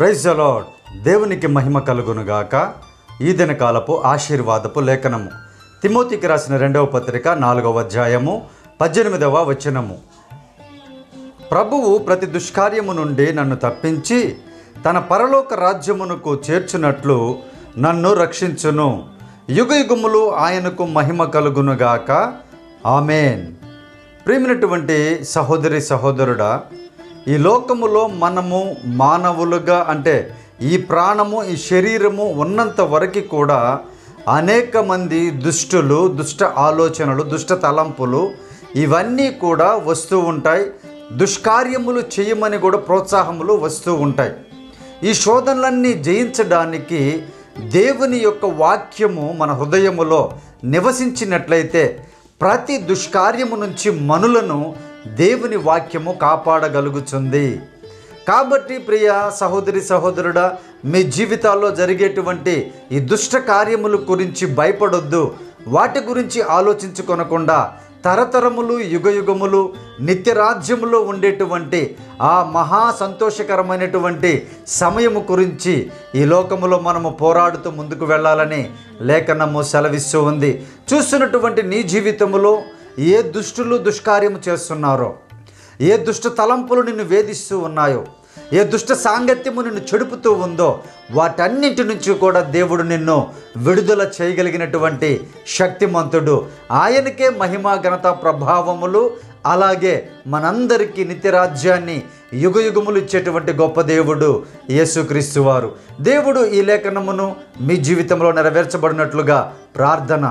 Praise the lord. దేవునికి మహిమ కలుగునుగాక. ఈ దినకాలపు ఆశీర్వాదపు లేఖనము తిమోతికి రాసిన 2వ పత్రిక 4వ అధ్యాయము 18వ వచనము. ప్రభువు ప్రతి దుష్కార్యము నుండి నన్ను తప్పించి తన పరలోక రాజ్యమునకు చేర్చునట్లు నన్ను రక్షించును. యుగయుగములు ఆయనకు మహిమ కలుగునుగాక. ఆమేన్. ప్రియమైనటువంటి సహోదరి సహోదరుడా, ఈ లోకములో మనము మానవులుగా అంటే ఈ ప్రాణము ఈ శరీరము ఉన్నంత వరకు కూడా అనేక మంది దుష్టులు, దుష్ట ఆలోచనలు, దుష్ట తలంపులు ఇవన్నీ కూడా వస్తూ ఉంటాయి. దుష్కార్యములు చేయమని కూడా ప్రోత్సాహములు వస్తూ ఉంటాయి. ఈ శోధనలన్నీ జయించడానికి దేవుని యొక్క వాక్యము మన హృదయములో నివసించినట్లయితే ప్రతి దుష్కార్యము నుంచి మనులను దేవుని వాక్యము కాపాడగలుగుతుంది. కాబట్టి ప్రియ సహోదరి సహోదరుడా, మీ జీవితాల్లో జరిగేటువంటి ఈ దుష్ట కార్యముల గురించి భయపడొద్దు. వాటి గురించి ఆలోచించుకొనకుండా తరతరములు యుగయుగములు నిత్యరాజ్యములో ఉండేటువంటి ఆ మహా సంతోషకరమైనటువంటి సమయము గురించి ఈ లోకములో మనము పోరాడుతూ ముందుకు వెళ్ళాలని లేఖనము సెలవిస్తూ ఉంది. చూస్తున్నటువంటి నీ జీవితములో ఏ దుష్టులు దుష్కార్యము చేస్తున్నారో, ఏ దుష్ట తలంపులు నిన్ను వేధిస్తూ ఉన్నాయో, ఏ దుష్ట సాంగత్యము నిన్ను చెడుపుతూ ఉందో వాటన్నింటి నుంచి కూడా దేవుడు నిన్ను విడుదల చేయగలిగినటువంటి శక్తిమంతుడు. ఆయనకే మహిమ ఘనత ప్రభావములు, అలాగే మనందరికీ నిత్యరాజ్యాన్ని యుగయుగములు ఇచ్చేటువంటి గొప్ప దేవుడు యేసుక్రీస్తు వారు. దేవుడు ఈ లేఖనమును మీ జీవితంలో నెరవేర్చబడినట్లుగా ప్రార్థన.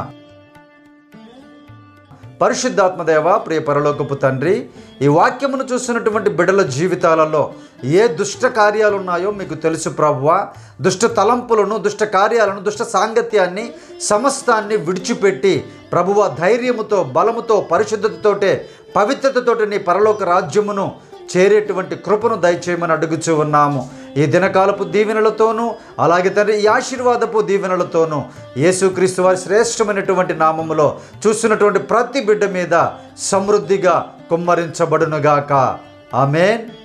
పరిశుద్ధాత్మదేవ, ప్రియ పరలోకపు తండ్రి, ఈ వాక్యమును చూస్తున్నటువంటి బిడ్డల జీవితాలలో ఏ దుష్ట కార్యాలు ఉన్నాయో మీకు తెలుసు ప్రభువా. దుష్ట తలంపులను, దుష్ట కార్యాలను, దుష్ట సాంగత్యాన్ని సమస్తాన్ని విడిచిపెట్టి ప్రభువా ధైర్యముతో, బలముతో, పరిశుద్ధతతోటే, పవిత్రతతోటి నీ పరలోక రాజ్యమును చేరేటువంటి కృపను దయచేయమని అడుగుచూ ఉన్నాము. ఈ దినకాలపు దీవెనలతోనూ అలాగే తండ్రి ఈ ఆశీర్వాదపు దీవెనలతోనూ యేసుక్రీస్తు వారి శ్రేష్టమైనటువంటి నామములో చూస్తున్నటువంటి ప్రతి బిడ్డ మీద సమృద్ధిగా కుమ్మరించబడునుగాక. ఆమేన్.